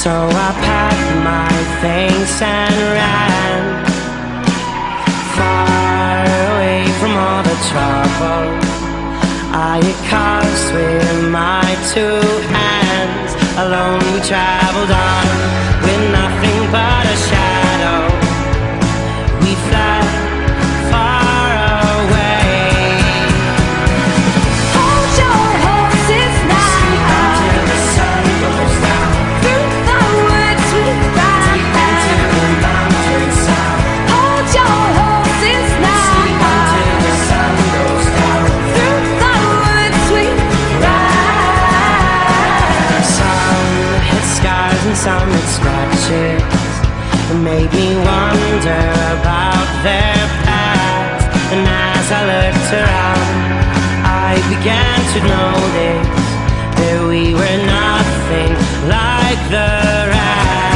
So I packed my things and ran far away from all the trouble I had caused with my two hands. Alone we traveled on with nothing but a shadow. We fled far away. Hold your horses now. Until the sun goes down. Through the woods we ride. Deep into the mountainside. Hold your horses now. Until the sun goes down. Through the woods we ride. Some hit scars and some hit scratches. It made me wonder about their past. And as I looked around, I began to notice that we were nothing like the rest.